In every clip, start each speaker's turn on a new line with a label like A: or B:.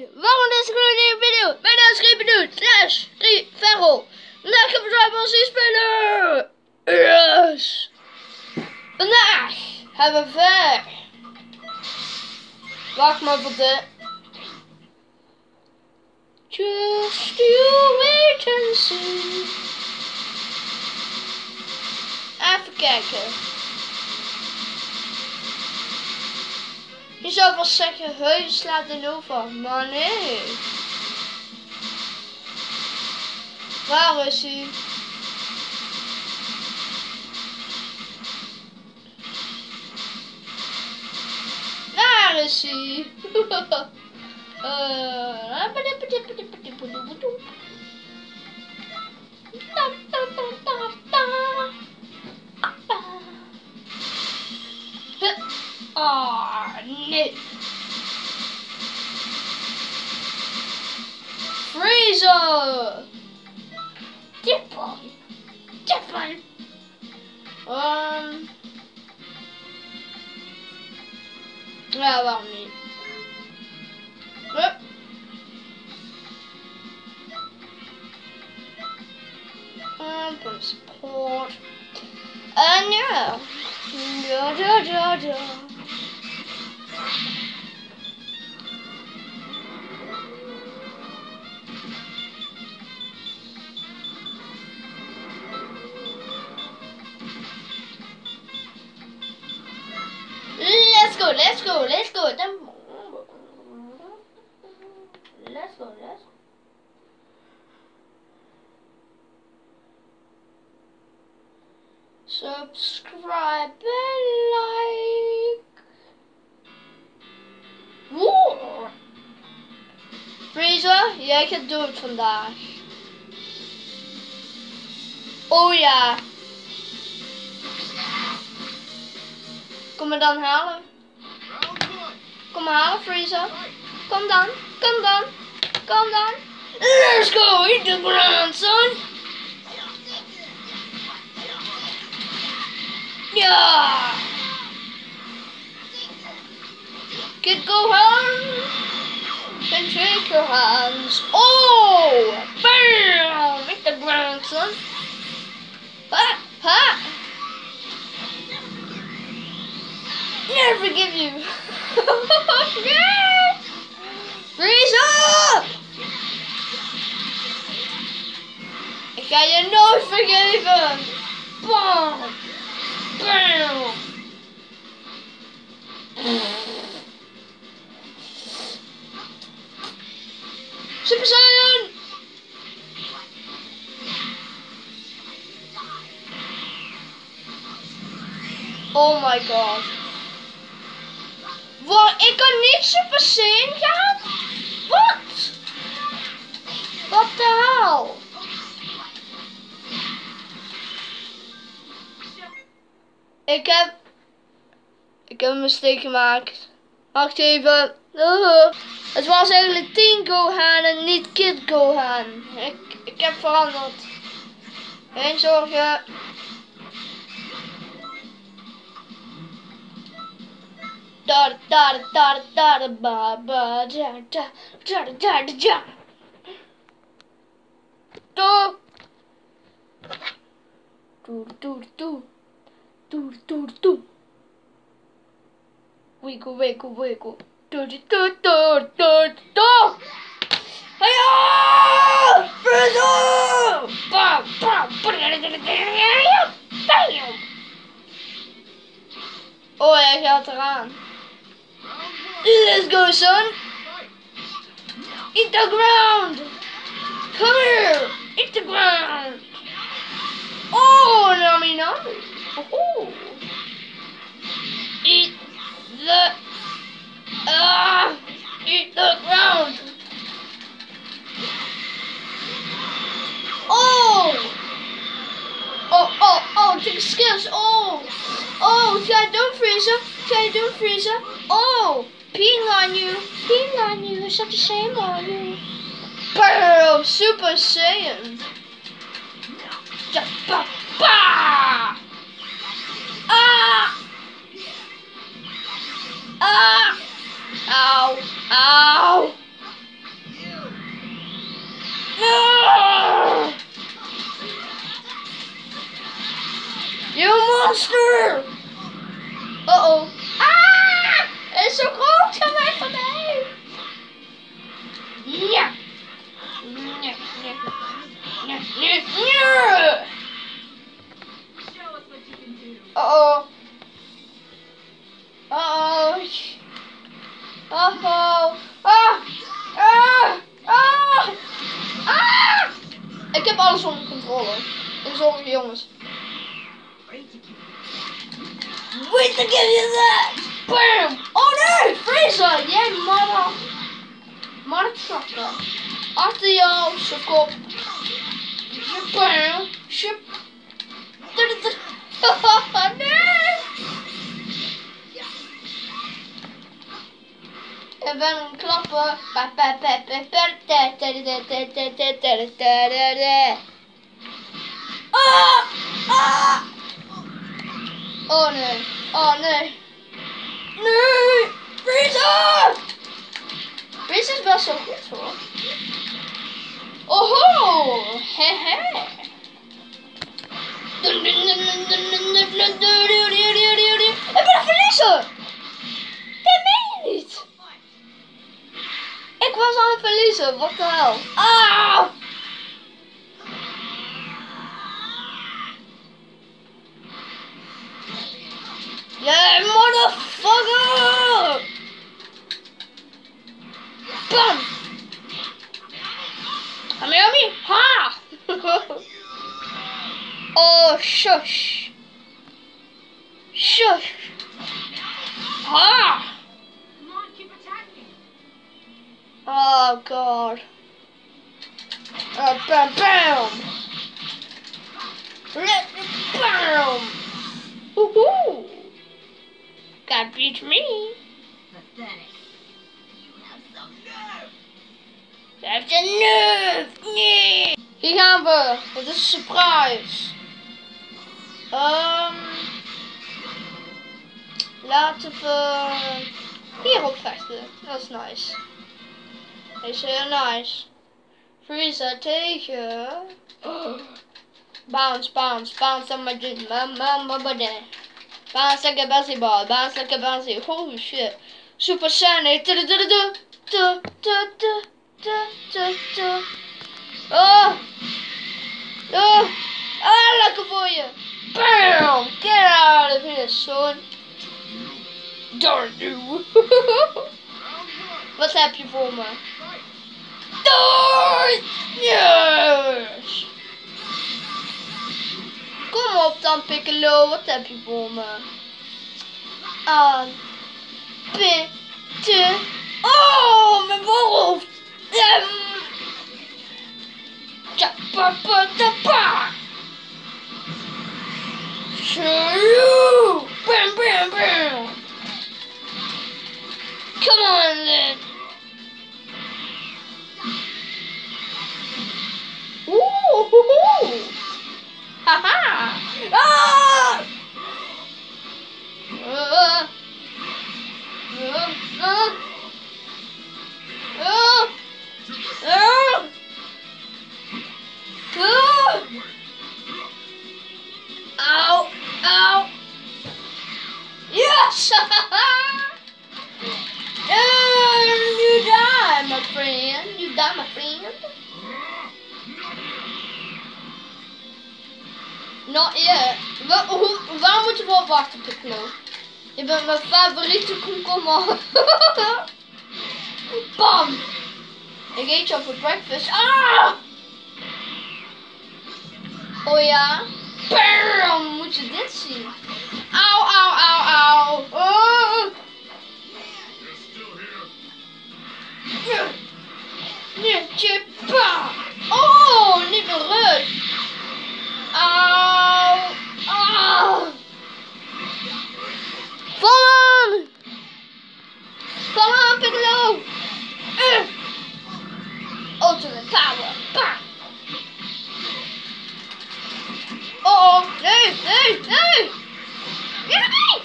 A: Waarom deze nieuwe video? Mijn naam is Repedoet slash 3 Ferrel. Vandaag gaan we Dragon Ball Z spelen. Yes. Vandaag hebben we ver. Wacht maar voor de. Just you wait and see. Even kijken. Je zou wel zeggen, heus slaat in over, maar nee. Waar is hij? Daar is hij. Ah, nee. Freezer. Tippel. Ja, waarom niet? Hup. Support. En ja. Ja. Let's go. Let's go. Subscribe and like. Woe! Freezer, jij gaat dood vandaag. Oh ja. Kom me dan halen. Kom maar halen, Freezer. Kom dan. Let's go, hit the ground, son. Ja. Kid Gohan. And shake your hands. Oh, bam, hit the ground, son. Ha. Never forgive you. Yeah. Freezer! Ik ga je nooit vergeven. Bam. Bam. Super Saiyan! Oh my god. Wat? Ik kan niet Super Saiyan gaan? Wat? Wat de hel? Ik heb een mistake gemaakt. Wacht even. Het was eigenlijk 10 Gohan en niet Kid Gohan. Ik heb veranderd. Geen zorgen. Wiggle. Hiya! Freezer! Oh, hij gaat eraan. Let's go, son. Eat the ground. Come here. Eat the ground. Oh, nummy. Oh. Eat the ground. Oh, take skills. Oh, ga je doen, Freezer? Oh, peeing on you, such a shame on you. Boom, Super Saiyan. Ow. monster! Oh. Ah! Het is zo groot, ga weg van mij! Ja. Ja. Ja. Ja. Ja. Oh. Oh. Oh. Ah. Ah. Ah. Ah. Ik heb alles onder controle. En sorry jongens. Wait to give you that! Bam! Oh nee! Freezer! Jij motherfucker! Achter jou, zijn kop! Bam! Ship! Nee! En we gaan klappen! Ah! Ah! Oh nee! Oh nee! Nee! Freezer! Freezer is best wel goed hoor. Oho! Hehe! Ik ben een verliezer! Dat meen je niet! Ik was aan het verliezen, wat de hel? Ah! Yeah, motherfucker! Bam! Come here, me! Ha! Oh, shush! Shush! Ha!
B: Come on, keep attacking.
A: Oh god! Bam, bam! Bam! Woohoo! Can't beat me!
B: Pathetic. You have some nerve.
A: Je hebt een nerve! Nee! Hier gaan we! Het is een surprise! Laten we hierop vechten. Dat is nice. Dat is heel nice. Freezer tegen. Bounce, bounce, bounce on my dream. Mama, bounce like a basketball. Bounce like a bouncy. Holy shit. Super Sonic. Oh. Oh. Ah, lekker voor je. Bam. Get out of here, son. Darn you. Wat heb je voor me? Yes! Kom op dan, Piccolo. Wat heb je voor me? Bitte. Oh, mijn voorhoofd. Shoo! Bam, bam, bam. Come on then. Ooh! Haha! Ah! Ow! Ow! Yes! You die, my friend. You die, my friend. Not yet. Waar moeten we op wachten, Piccolo? Je bent mijn favoriete komkommer. Bam! Ik eet jou voor breakfast. Ah! Oh ja? Bam! Moet je dit zien? Auw, auw, auw, auw. Oh! Netje, pa! Oh, niet meer rust. Auw! Ah! Val aan! Val aan, Piccolo! Ultimate power! Pa! Oh, nee, nee, nee! Nee!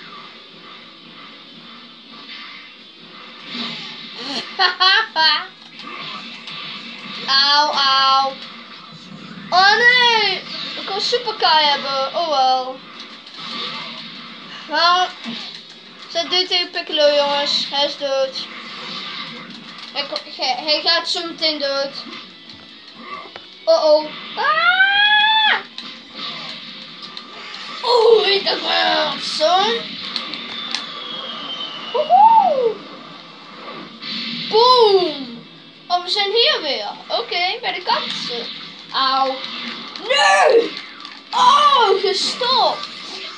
A: Auw, auw! Oh nee! Ik kan super Kai hebben, oh wel. Nou, ze doet tegen Piccolo, jongens. Hij is dood. Hij gaat zo meteen dood. Oh. Ah! Oeh, ik dacht wel, son. Woehoe. Boom. Oh, we zijn hier weer. Oké, bij de kansen. Auw. Nee! Oh, gestopt.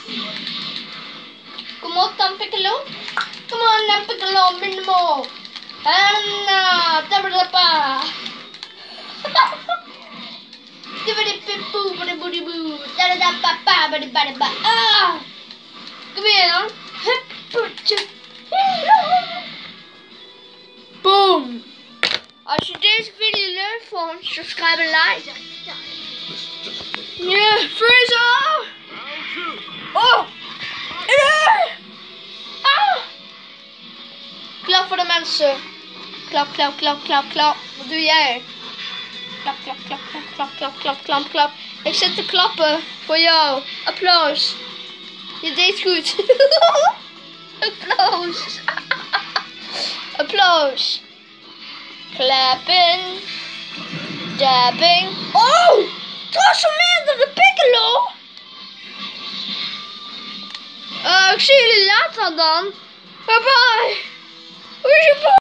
A: Kom op dan, Piccolo. Kom on dan, Piccolo, minimo. En tabadapa. Kom hier dan. Boom. Als je deze video leuk vond, subscribe en like. Yeah, Freezer! Oh! Yeah! Ah! Klap voor de mensen. Klap, klap, klap, klap, klap. Wat doe jij? Klap, klap, klap, klap, klap, klap, klap, klap, klap. Ik zit te klappen voor jou. Applaus. Je deed goed. Applaus. Applaus. Clapping. Dabbing. Oh! Transformeerde Piccolo. Ik zie jullie later dan. Bye bye.